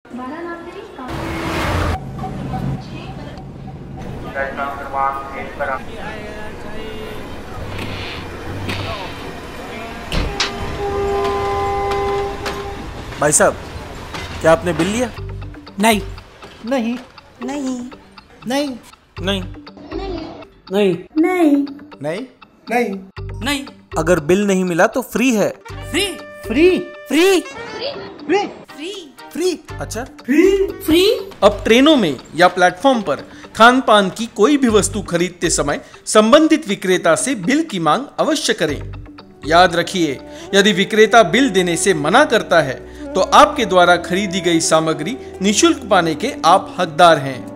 भाई साहब, क्या आपने बिल लिया? नहीं नहीं नहीं नहीं नहीं नहीं नहीं नहीं नहीं नहीं। अगर बिल नहीं मिला तो फ्री है। Free free free free free free अच्छा, फ्री। अब ट्रेनों में या प्लेटफॉर्म पर खान पान की कोई भी वस्तु खरीदते समय संबंधित विक्रेता से बिल की मांग अवश्य करें। याद रखिए, यदि विक्रेता बिल देने से मना करता है तो आपके द्वारा खरीदी गई सामग्री निःशुल्क पाने के आप हकदार हैं।